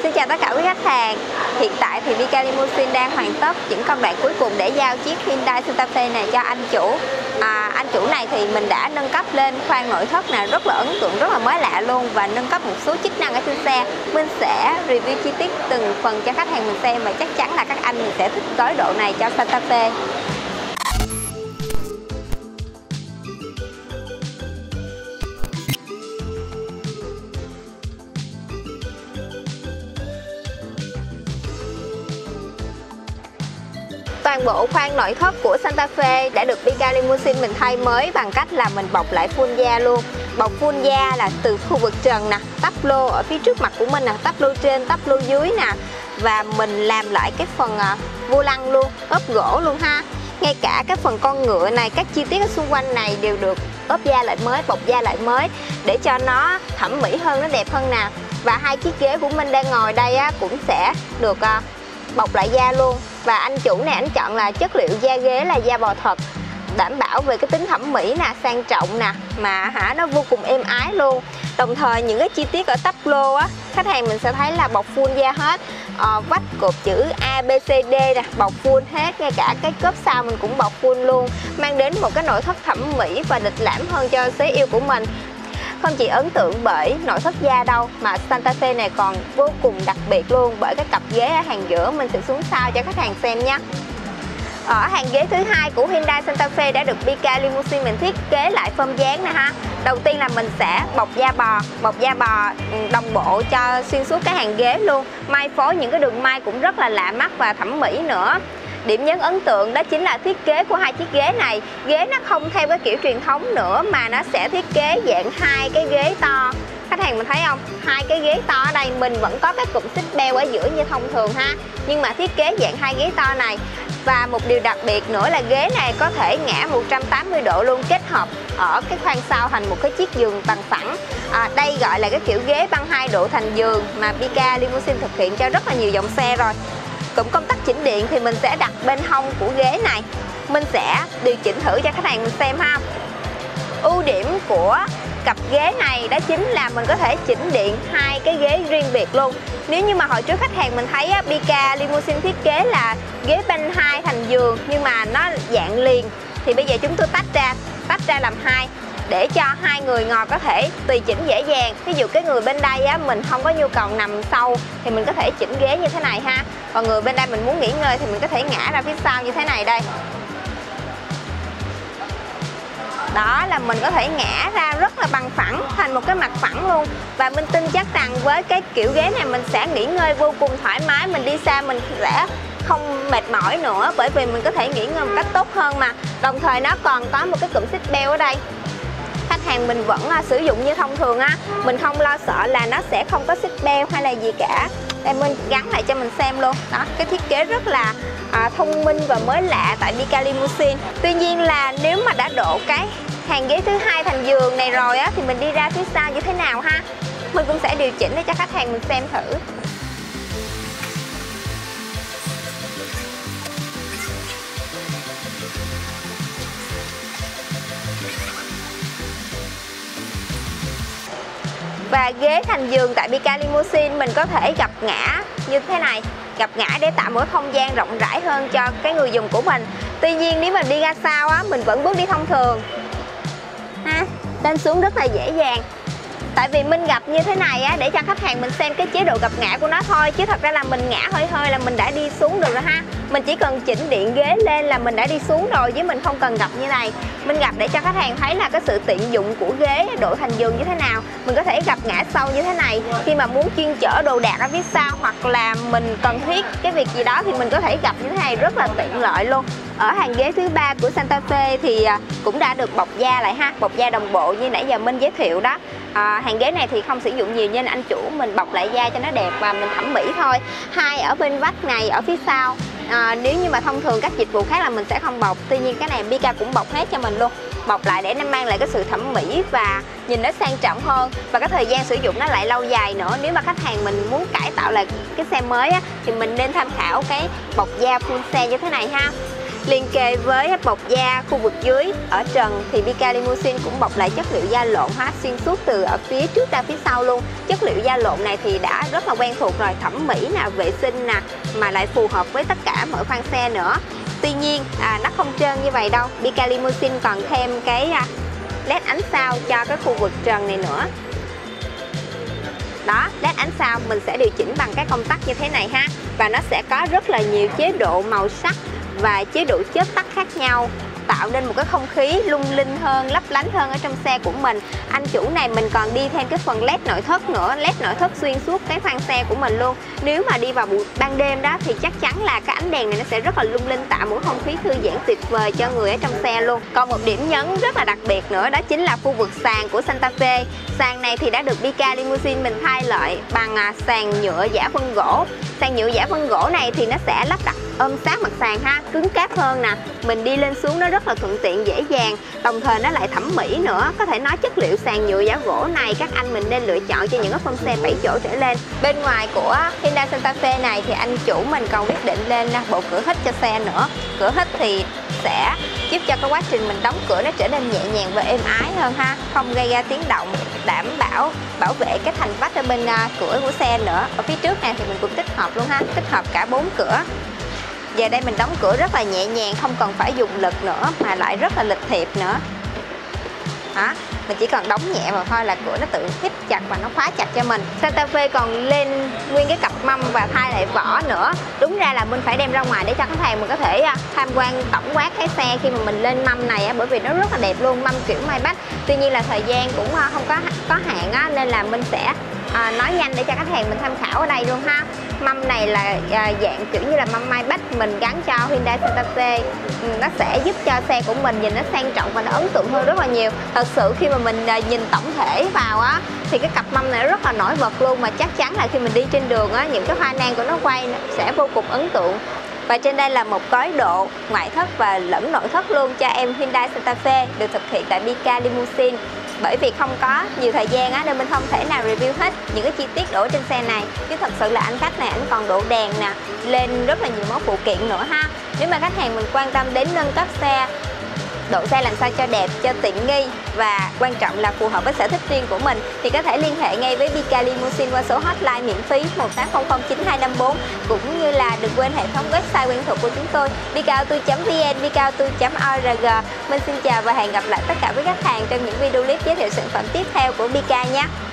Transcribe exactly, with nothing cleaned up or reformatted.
Xin chào tất cả quý khách hàng. Hiện tại thì Bika Limousine đang hoàn tất những công đoạn cuối cùng để giao chiếc Hyundai Santa Fe này cho anh chủ. À, anh chủ này thì mình đã nâng cấp lên khoang nội thất này rất là ấn tượng, rất là mới lạ luôn, và nâng cấp một số chức năng ở trên xe. Mình sẽ review chi tiết từng phần cho khách hàng mình xem, và chắc chắn là các anh mình sẽ thích tới độ này cho Santa Fe. Toàn bộ khoang nội thất của Santa Fe đã được Bika Limousine mình thay mới bằng cách là mình bọc lại full da luôn. Bọc full da là từ khu vực trần nè, tắp lô ở phía trước mặt của mình nè, tắp lô trên, tắp lô dưới nè, và mình làm lại cái phần vô lăng luôn, ốp gỗ luôn ha. Ngay cả cái phần con ngựa này, các chi tiết ở xung quanh này đều được ốp da lại mới, bọc da lại mới để cho nó thẩm mỹ hơn, nó đẹp hơn nè. Và hai chiếc ghế của mình đang ngồi đây á, cũng sẽ được bọc lại da luôn. Và anh chủ này anh chọn là chất liệu da ghế là da bò thật, đảm bảo về cái tính thẩm mỹ nè, sang trọng nè, mà hả nó vô cùng êm ái luôn. Đồng thời những cái chi tiết ở tắp lô á, khách hàng mình sẽ thấy là bọc full da hết. ờ, Vách cột chữ A, B, C, D nè, bọc full hết. Ngay cả cái cốp sau mình cũng bọc full luôn, mang đến một cái nội thất thẩm mỹ và lịch lãm hơn cho xế yêu của mình. Không chỉ ấn tượng bởi nội thất da đâu, mà Santa Fe này còn vô cùng đặc biệt luôn bởi cái cặp ghế ở hàng giữa. Mình sẽ xuống sau cho khách hàng xem nhé. Ở hàng ghế thứ hai của Hyundai Santa Fe đã được Bika Limousine mình thiết kế lại form dáng nè ha. Đầu tiên là mình sẽ bọc da bò, bọc da bò đồng bộ cho xuyên suốt cái hàng ghế luôn. May phối những cái đường may cũng rất là lạ mắt và thẩm mỹ nữa. Điểm nhấn ấn tượng đó chính là thiết kế của hai chiếc ghế này. Ghế nó không theo cái kiểu truyền thống nữa, mà nó sẽ thiết kế dạng hai cái ghế to. Khách hàng mình thấy không? Hai cái ghế to ở đây mình vẫn có cái cụm xích beo ở giữa như thông thường ha, nhưng mà thiết kế dạng hai ghế to này. Và một điều đặc biệt nữa là ghế này có thể ngã một trăm tám mươi độ luôn, kết hợp ở cái khoang sau thành một cái chiếc giường bằng phẳng. à, Đây gọi là cái kiểu ghế băng hai độ thành giường mà Bika Limousine thực hiện cho rất là nhiều dòng xe rồi. Cụm công tắc chỉnh điện thì mình sẽ đặt bên hông của ghế này. Mình sẽ điều chỉnh thử cho khách hàng mình xem ha. Ưu điểm của cặp ghế này đó chính là mình có thể chỉnh điện hai cái ghế riêng biệt luôn. Nếu như mà hồi trước khách hàng mình thấy á, Bika Limousine thiết kế là ghế banh hai thành giường nhưng mà nó dạng liền, thì bây giờ chúng tôi tách ra, tách ra làm hai để cho hai người ngồi có thể tùy chỉnh dễ dàng. Ví dụ cái người bên đây á, mình không có nhu cầu nằm sâu thì mình có thể chỉnh ghế như thế này ha. Còn người bên đây mình muốn nghỉ ngơi thì mình có thể ngã ra phía sau như thế này đây. Đó là mình có thể ngã ra rất là bằng phẳng, thành một cái mặt phẳng luôn. Và mình tin chắc rằng với cái kiểu ghế này mình sẽ nghỉ ngơi vô cùng thoải mái. Mình đi xa mình sẽ không mệt mỏi nữa, bởi vì mình có thể nghỉ ngơi một cách tốt hơn mà. Đồng thời nó còn có một cái cụm xích beo ở đây. Khách hàng mình vẫn uh, sử dụng như thông thường á, mình không lo sợ là nó sẽ không có xích beo hay là gì cả. Đây mình gắn lại cho mình xem luôn. Đó, cái thiết kế rất là uh, thông minh và mới lạ tại Bika Limousine. Tuy nhiên là nếu mà đã độ cái hàng ghế thứ hai thành giường này rồi á, thì mình đi ra phía sau như thế nào ha. Mình cũng sẽ điều chỉnh để cho khách hàng mình xem thử. Và ghế thành giường tại Bika Limousine mình có thể gập ngã như thế này, gập ngã để tạo một không gian rộng rãi hơn cho cái người dùng của mình. Tuy nhiên nếu mà đi ra sau á, mình vẫn bước đi thông thường ha, lên xuống rất là dễ dàng. Tại vì mình gập như thế này á, để cho khách hàng mình xem cái chế độ gập ngã của nó thôi, chứ thật ra là mình ngã hơi hơi là mình đã đi xuống được rồi ha. Mình chỉ cần chỉnh điện ghế lên là mình đã đi xuống rồi, chứ mình không cần gập như này. Mình gập để cho khách hàng thấy là cái sự tiện dụng của ghế độ thành giường như thế nào. Mình có thể gập ngã sâu như thế này khi mà muốn chuyên chở đồ đạc ở phía sau, hoặc là mình cần thiết cái việc gì đó thì mình có thể gập như thế này, rất là tiện lợi luôn. Ở hàng ghế thứ ba của Santa Fe thì cũng đã được bọc da lại ha, bọc da đồng bộ như nãy giờ mình giới thiệu đó. À, hàng ghế này thì không sử dụng nhiều nên anh chủ mình bọc lại da cho nó đẹp và mình thẩm mỹ thôi. Hai ở bên vách này ở phía sau, à, nếu như mà thông thường các dịch vụ khác là mình sẽ không bọc. Tuy nhiên cái này Bika cũng bọc hết cho mình luôn, bọc lại để nó mang lại cái sự thẩm mỹ và nhìn nó sang trọng hơn, và cái thời gian sử dụng nó lại lâu dài nữa. Nếu mà khách hàng mình muốn cải tạo lại cái xe mới á, thì mình nên tham khảo cái bọc da full xe như thế này ha. Liền kề với bọc da khu vực dưới ở trần thì Pika Limousine cũng bọc lại chất liệu da lộn hóa xuyên suốt từ ở phía trước ra phía sau luôn. Chất liệu da lộn này thì đã rất là quen thuộc rồi, thẩm mỹ nè, vệ sinh nè, mà lại phù hợp với tất cả mọi khoang xe nữa. Tuy nhiên à, nó không trơn như vậy đâu. Pika Limousine còn thêm cái à, led ánh sao cho cái khu vực trần này nữa. Đó, led ánh sao mình sẽ điều chỉnh bằng cái công tắc như thế này ha. Và nó sẽ có rất là nhiều chế độ màu sắc và chế độ chớp tắt khác nhau, tạo nên một cái không khí lung linh hơn, lấp lánh hơn ở trong xe của mình. Anh chủ này mình còn đi thêm cái phần led nội thất nữa, led nội thất xuyên suốt cái khoang xe của mình luôn. Nếu mà đi vào buổi ban đêm đó thì chắc chắn là cái ánh đèn này nó sẽ rất là lung linh, tạo một không khí thư giãn tuyệt vời cho người ở trong xe luôn. Còn một điểm nhấn rất là đặc biệt nữa đó chính là khu vực sàn của Santa Fe. Sàn này thì đã được Pika Limousine mình thay lại bằng sàn nhựa giả phân gỗ. Sàn nhựa giả phân gỗ này thì nó sẽ lắp đặt ôm sát mặt sàn ha, cứng cáp hơn nè, mình đi lên xuống nó rất là thuận tiện dễ dàng, đồng thời nó lại thẩm mỹ nữa. Có thể nói chất liệu sàn nhựa giả gỗ này các anh mình nên lựa chọn cho những cái phân xe bảy chỗ trở lên. Bên ngoài của Hyundai Santa Fe này thì anh chủ mình còn quyết định lên bộ cửa hít cho xe nữa. Cửa hít thì sẽ giúp cho cái quá trình mình đóng cửa nó trở nên nhẹ nhàng và êm ái hơn ha, không gây ra tiếng động, đảm bảo bảo vệ cái thành vách ở bên cửa của xe nữa. Ở phía trước này thì mình cũng tích hợp luôn ha, tích hợp cả bốn cửa. Giờ đây mình đóng cửa rất là nhẹ nhàng, không cần phải dùng lực nữa mà lại rất là lịch thiệp nữa. Đó, mình chỉ cần đóng nhẹ vào thôi là cửa nó tự hít chặt và nó khóa chặt cho mình. Santa Fe còn lên nguyên cái cặp mâm và thay lại vỏ nữa. Đúng ra là mình phải đem ra ngoài để cho khách hàng mình có thể tham quan tổng quát cái xe khi mà mình lên mâm này, bởi vì nó rất là đẹp luôn, mâm kiểu Maybach. Tuy nhiên là thời gian cũng không có có hạn á, nên là mình sẽ à, nói nhanh để cho khách hàng mình tham khảo ở đây luôn ha. Mâm này là à, dạng kiểu như là mâm Maybach mình gắn cho Hyundai Santa Fe. Ừ, nó sẽ giúp cho xe của mình nhìn nó sang trọng và nó ấn tượng hơn rất là nhiều. Thật sự khi mà mình à, nhìn tổng thể vào á thì cái cặp mâm này rất là nổi bật luôn, mà chắc chắn là khi mình đi trên đường á, những cái hoa nan của nó quay sẽ vô cùng ấn tượng. Và trên đây là một gói độ ngoại thất và lẫn nội thất luôn cho em Hyundai Santa Fe được thực hiện tại Pika Limousine. Bởi vì không có nhiều thời gian á, nên mình không thể nào review hết những cái chi tiết đổ trên xe này. Chứ thật sự là anh khách này anh còn đổ đèn nè, lên rất là nhiều món phụ kiện nữa ha. Nếu mà khách hàng mình quan tâm đến nâng cấp xe, độ xe làm sao cho đẹp, cho tiện nghi và quan trọng là phù hợp với sở thích riêng của mình thì có thể liên hệ ngay với Pika Limousine qua số hotline miễn phí một tám không không chín hai năm bốn, cũng như là đừng quên hệ thống website quen thuộc của chúng tôi pikaauto chấm vn, pikaauto chấm org. Mình xin chào và hẹn gặp lại tất cả các khách hàng trong những video clip giới thiệu sản phẩm tiếp theo của Pika nhé.